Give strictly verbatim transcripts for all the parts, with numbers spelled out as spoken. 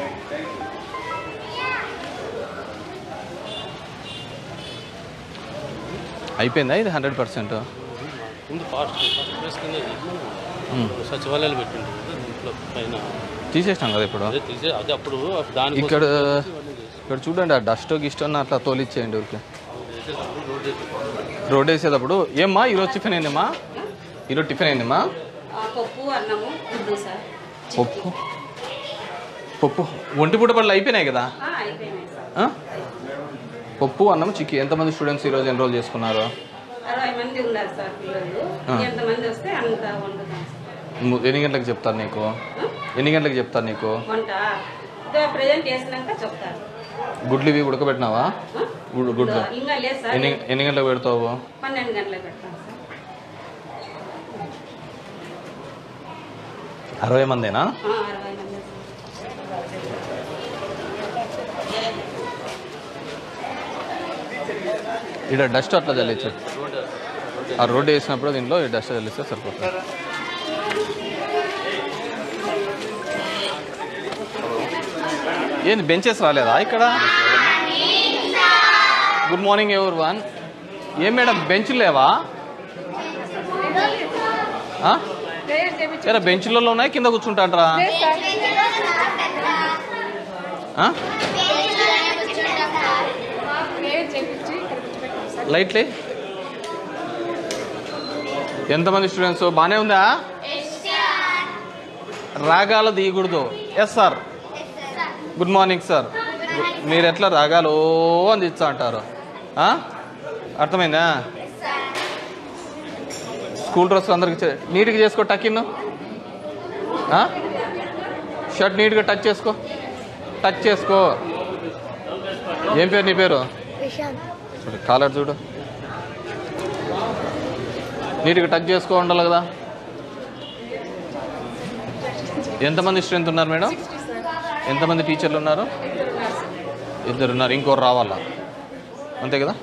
అయిపోయిందా ఇది hundred percent? సచివాలయాలు పెట్టింది దీంట్లో పైన తీసేసినాం కదా ఇప్పుడు. అదే అప్పుడు దాని ఇక్కడ ఇక్కడ చూడండి, ఆ డస్ట్ గిస్ట్ అన్న అట్లా తోలిచ్చేయండి ఊరికి. రోడ్ వేసేటప్పుడు ఏమ్మా ఈరోజు టిఫిన్ అయిందమ్మా? ఈరోజు టిఫిన్ అయిందమ్మా? పప్పు అన్నము సార్. పప్పు పప్పు ఒంటి పూట పళ్ళు అయిపోయినాయి కదా? పప్పు అన్నం చిక్కి. ఎంతమంది స్టూడెంట్స్ ఈరోజు ఎన్రోల్ చేసుకున్నారు? అరవై మంది ఉన్నారు సార్ పిల్లలు. ఎంతమంది వస్తే అంత వండుతాం. ఎన్ని గంటలకు చెప్తారు నీకు? ఎన్ని గంటలకు చెప్తారు నీకు వంట? ప్రెజెంట్ చేసినాక చెప్తారు. గుడ్లు ఇవి ఉడకబెట్టినావా? గుడ్లు ఇంకా లేదు సార్. ఎన్ని ఎన్ని గంటలకు పెడతావు? పన్నెండు గంటలకు పెడతాం సార్. అరవై మందేనా? అరవై మంది. ఇక్కడ డస్ట్ అట్లా చల్లించు. ఆ రోడ్డు వేసినప్పుడు దీంట్లో ఈ డస్ట్ చల్లిస్తే సరిపోతుంది. ఏంది బెంచెస్ రాలేదా ఇక్కడ? గుడ్ మార్నింగ్ ఎవరి వన్. ఏం మేడం బెంచ్లు లేవా? ఏరా బెంచ్లలో ఉన్నాయి, కింద కూర్చుంటాంట్రా? లైట్లే. ఎంతమంది స్టూడెంట్స్? బాగానే ఉందా? రాగాలు తీయకూడదు. Yes sir. Good morning sir. మీరు ఎట్లా రాగాలు అని ఇచ్చా అంటారు? అర్థమైందా? స్కూల్ డ్రెస్ అందరికి నీట్గా చేసుకో. టకిన్ షర్ట్ నీట్గా టచ్ చేసుకో. టచ్ చేసుకో. ఏం పేరు నీ పేరు? కాలర్ చూడు, నీట్గా టచ్ చేసుకో ఉండాలి కదా. ఎంతమంది స్ట్రెంత్ ఉన్నారు మేడం? ఎంతమంది టీచర్లు ఉన్నారు? ఇద్దరు ఉన్నారు, ఇంకోరు రావాలా? అంతే కదా.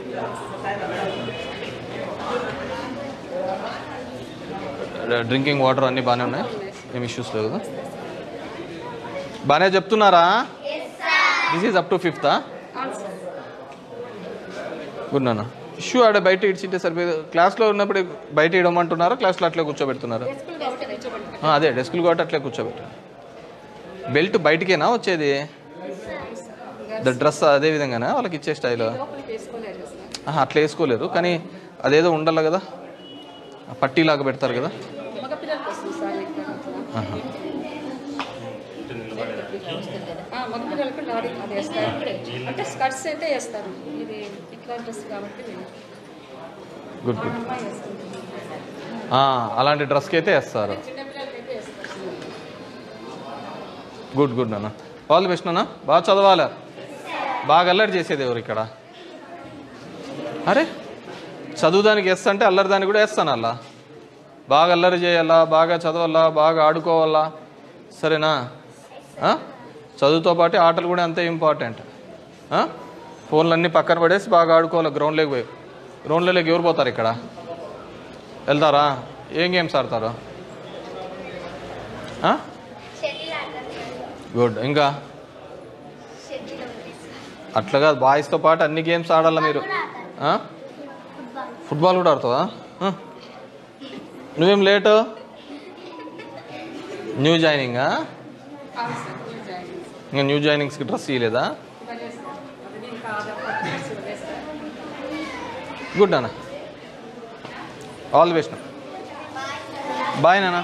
డ్రింకింగ్ వాటర్ అన్నీ బాగానే ఉన్నాయి, ఏం ఇష్యూస్ లేవు కదా? బాగానే చెప్తున్నారా? దిస్ ఈజ్ అప్ టు ఫిఫ్తా? గుడ్ నాన్న. ఇష్యూ ఆడ బయట ఇడ్చింటే సరిపోయి. క్లాస్లో ఉన్నప్పుడు బయట ఇడమంటున్నారా? క్లాస్లో అట్లే కూర్చోబెడుతున్నారా? అదే డెస్కులు కాబట్టి అట్లే కూర్చోబెట్టారు. బెల్ట్ బయటికేనా వచ్చేది? ద డ్రెస్ అదే విధంగానా వాళ్ళకి ఇచ్చే స్టైల్? అట్లా వేసుకోలేరు, కానీ అదేదో ఉండాలి కదా, పట్టీలాగా పెడతారు కదా. Good good. అలాంటి డ్రెస్కి అయితే వేస్తారు. గుడ్ గుడ్ నాన్న. ఆల్ ది బెస్ట్ నాన్న. బాగా చదవాలా, బాగా అల్లరి చేసేది ఎవరు ఇక్కడ? అరే చదువుదానికి వేస్తా అంటే అల్లరి దానికి కూడా వేస్తాను. అలా బాగా అల్లరి చేయాలా, బాగా చదవాలా, బాగా ఆడుకోవాలా, సరేనా? చదువుతో పాటు ఆటలు కూడా అంతే ఇంపార్టెంట్. ఫోన్లు అన్నీ పక్కన పడేసి బాగా ఆడుకోవాలి. గ్రౌండ్లోకి పోయి, గ్రౌండ్లోకి ఎవరు పోతారు? ఇక్కడ వెళ్తారా? ఏం గేమ్స్ ఆడతారు? గుడ్. ఇంకా అట్లాగా బాయ్స్తో పాటు అన్ని గేమ్స్ ఆడాలా మీరు? ఫుట్బాల్ కూడా ఆడుతావా? నువ్వేం లేటు? న్యూ జాయినింగా? ఇంకా న్యూ జాయినింగ్స్కి డ్రెస్ ఇవ్వలేదా? గుడ్ నాన్న. All the best. బాయ్ నాన్న.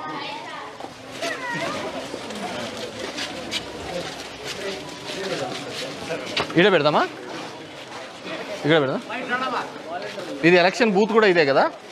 ఇక్కడ పెడదామా? ఇక్కడ పెడదాం. ఇది ఎలక్షన్ బూత్ కూడా ఇదే కదా?